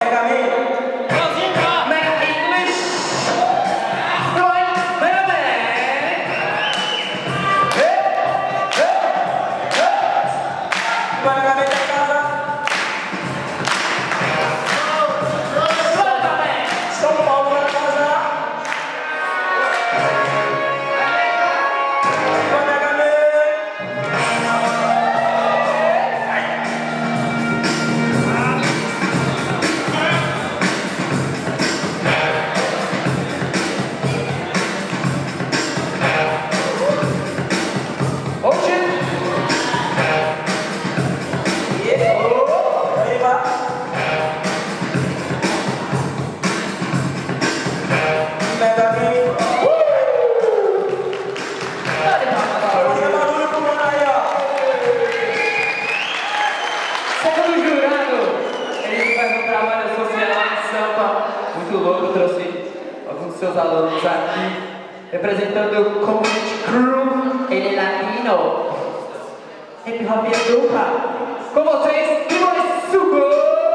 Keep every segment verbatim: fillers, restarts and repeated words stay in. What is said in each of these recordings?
Muito louco, trouxe alguns dos seus alunos aqui, representando o Community Crew, ele é latino, hip hop é dupla. Com vocês, Ivone Sugo!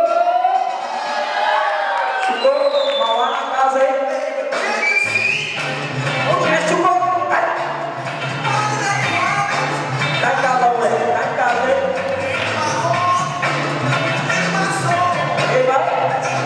Sugo, Mauá na casa aí. Onde é Sugo? Tá em casa, moleque, tá em casa aí. Ei, vai.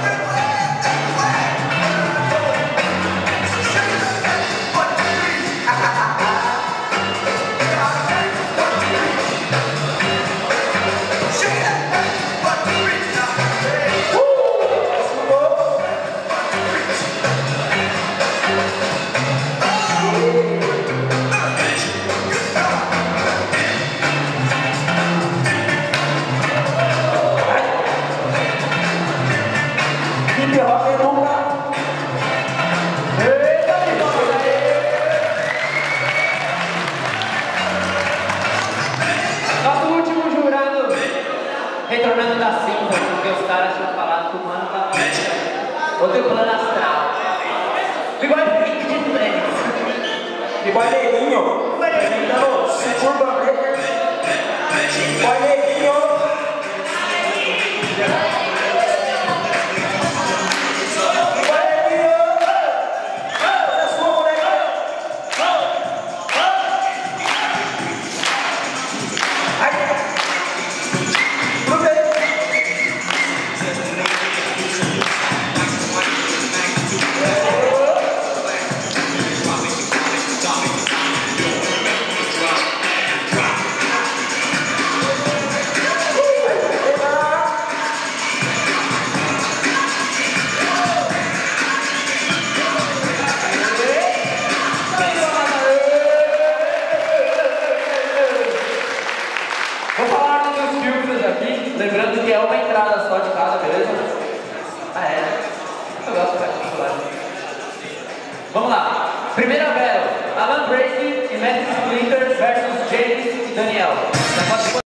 Nosso último jurado retornando da cinza, porque os caras tinham falado que o mano tava outro plano astral. Igual pique de Fênix. Igual neguinho. Então, se curva breaker. Igual neguinho. Vou falar dos meus filtros aqui, lembrando que é uma entrada só de cada, beleza? Ah, é? Eu gosto de falar. Vamos lá. Primeira battle, Alan Bracey e Matt Splinter versus James e Daniel.